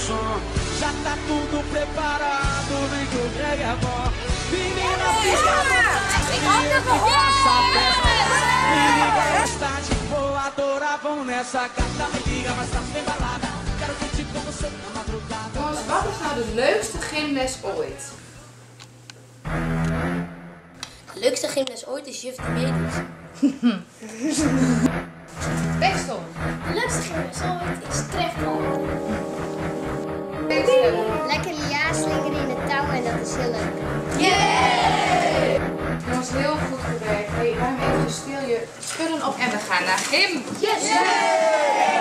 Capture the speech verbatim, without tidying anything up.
som. Já tá tudo preparado, vem que o Greg é bom. Menina, fica à vontade, essa festa. Me liga, esta de voadora, vão nessa gata. Me liga, mas tá bem balada. Quero curtir com você na madrugada. Jongens, wat is nou de leukste gymles ooit? De leukste gymles ooit is juf die meedoet. Bekstel. De leukste gymles ooit is trefbal. Lekker ja slingeren in het touw en dat is heel leuk. Yeah! Dat was heel goed gewerkt. Hey, ruim even stil je spullen op en we gaan naar gym. Yes! Yeah!